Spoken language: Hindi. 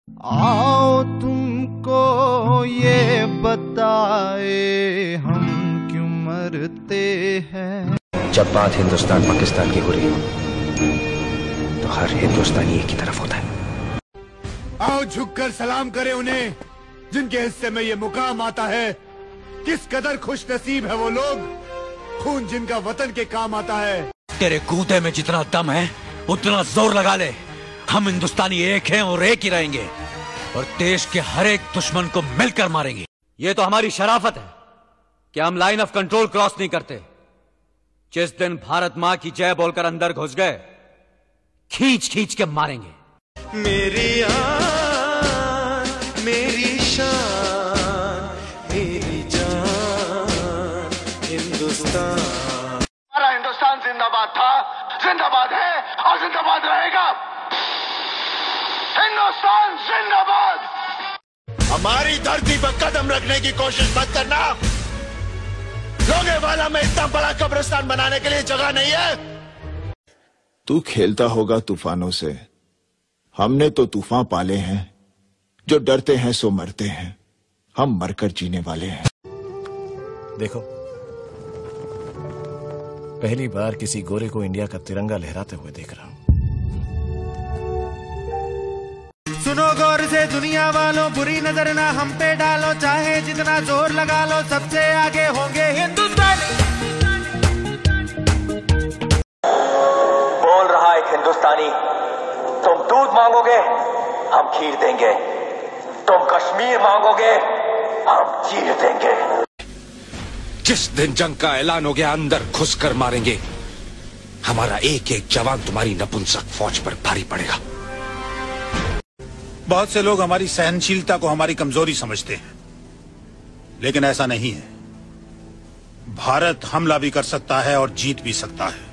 आओ तुमको ये बताए हम क्यों मरते हैं। जब बात हिंदुस्तान पाकिस्तान की हो रही हो तो हर हिंदुस्तानी एक ही तरफ होता है। आओ झुककर सलाम करें उन्हें जिनके हिस्से में ये मुकाम आता है। किस कदर खुश नसीब है वो लोग, खून जिनका वतन के काम आता है। तेरे कूदे में जितना दम है उतना जोर लगा ले। हम हिंदुस्तानी एक हैं और एक ही रहेंगे और देश के हर एक दुश्मन को मिलकर मारेंगे। ये तो हमारी शराफत है कि हम लाइन ऑफ कंट्रोल क्रॉस नहीं करते। जिस दिन भारत मां की जय बोलकर अंदर घुस गए खींच खींच के मारेंगे। मेरी आन, मेरी शान, मेरी जान हिंदुस्तान। हमारा हिंदुस्तान जिंदाबाद था, जिंदाबाद है और जिंदाबाद रहेगा। हिंदुस्तान जिंदाबाद। हमारी धरती पर कदम रखने की कोशिश मत करना। लोगेवाला में इतना बड़ा कब्रिस्तान बनाने के लिए जगह नहीं है। तू खेलता होगा तूफानों से, हमने तो तूफान पाले हैं। जो डरते हैं सो मरते हैं, हम मरकर जीने वाले हैं। देखो, पहली बार किसी गोरे को इंडिया का तिरंगा लहराते हुए देख रहा हूं। सुनो गौर से दुनिया वालों, बुरी नजर ना हम पे डालो। चाहे जितना जोर लगा लो, सबसे आगे होंगे हिंदुस्तानी। बोल रहा एक हिंदुस्तानी, तुम दूध मांगोगे हम खीर देंगे, तुम कश्मीर मांगोगे हम चीर देंगे। जिस दिन जंग का ऐलान हो गया अंदर घुसकर मारेंगे। हमारा एक एक जवान तुम्हारी नपुंसक फौज पर भारी पड़ेगा। बहुत से लोग हमारी सहनशीलता को हमारी कमजोरी समझते हैं, लेकिन ऐसा नहीं है। भारत हमला भी कर सकता है और जीत भी सकता है।